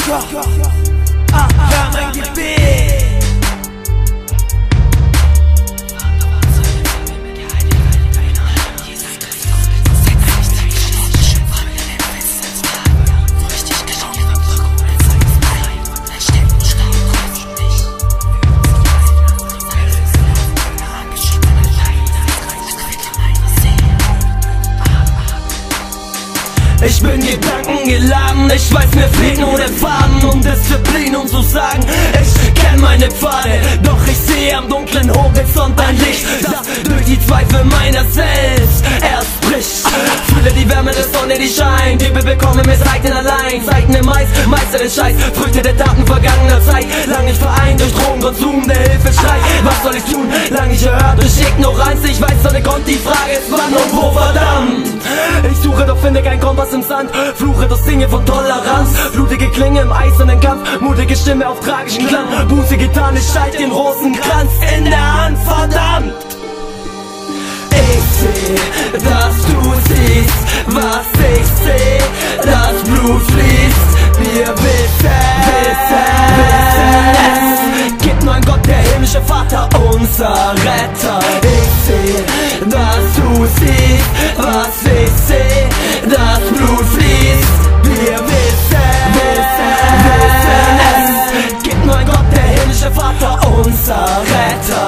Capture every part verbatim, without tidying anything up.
hör mein Gebet. Ich bin gedankengeladen, ich weiß, mir fehlt nur der Faden und Disziplin, um zu sagen, ich kenn meine Pfade. Doch ich sehe am dunklen Horizont ein Licht, das durch die Zweifel meiner selbst erst bricht. Fühle die Wärme der Sonne, die scheint, Liebe bekomme mir Seiten allein. Seiten im Mais, Meister den Scheiß, Früchte der Taten vergangener Zeit. Lang nicht vereint durch Drogenkonsum, der Hilfeschrei. Was soll ich tun? Lang nicht gehört durch Ignoranz. Ich weiß doch nicht, und die Frage ist wann und wo, verdammt. Ich suche, doch finde kein Kompass im Sand. Fluche, das Singe von Toleranz. Blutige Klinge im eisernen Kampf. Mutige Stimme auf tragischen Klang. Buße getan, ich schalte den Rosenkranz in der Hand, verdammt. Ich seh, dass du siehst, was ich seh. Das Blut fließt, wir wissen, wissen, es gibt nur einen Gott, der himmlische Vater, unser Retter. Ich seh, dass du siehst, was ich seh. Das Blut fließt, wir wissen, wissen, wissen, es gibt nur einen Gott, der himmlische Vater, unser Retter.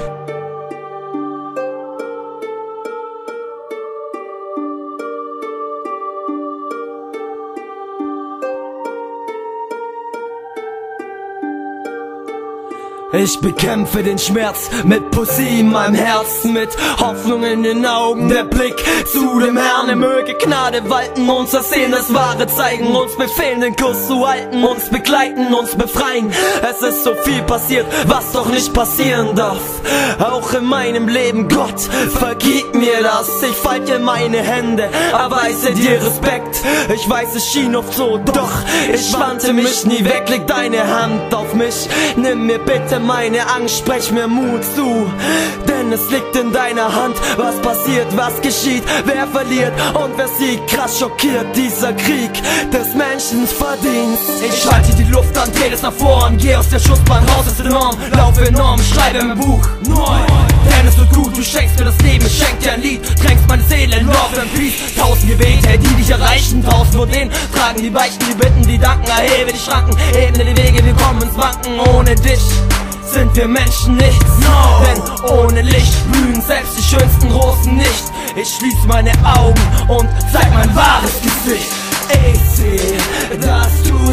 Ich bekämpfe den Schmerz mit Poesie in meinem Herzen, mit Hoffnung in den Augen, der Blick zu dem Herrn. Er möge Gnade walten, uns das Sehen, das Wahre zeigen, uns befehlen, den Kurs zu halten, uns begleiten, uns befreien. Es ist so viel passiert, was doch nicht passieren darf. Auch in meinem Leben, Gott, vergib mir das. Ich falte meine Hände, erweise dir Respekt. Ich weiß, es schien oft so, doch ich wandte mich nie weg. Leg deine Hand auf mich, nimm mir bitte meine Angst, sprech mir Mut zu, denn es liegt in deiner Hand. Was passiert, was geschieht, wer verliert und wer siegt. Krass schockiert dieser Krieg des Menschen verdient. Ich schalte die Luft an, dreh es nach vorn, geh aus der Schussbahn raus, ist enorm, laufe enorm, schreibe mein Buch neu. Denn es tut gut, du schenkst mir das Leben, ich schenk dir ein Lied, tränkst meine Seele in Love and Peace. Tausend Gebete, die dich erreichen, tausend nur den tragen die Beichten, die Bitten, die danken, erhebe die Schranken, ebne die Wege, wir kommen ins Wanken. Ohne dich sind wir Menschen nichts, no. Denn ohne Licht blühen selbst die schönsten Rosen nicht. Ich schließ meine Augen und zeig mein wahres Gesicht. Ich seh, dass du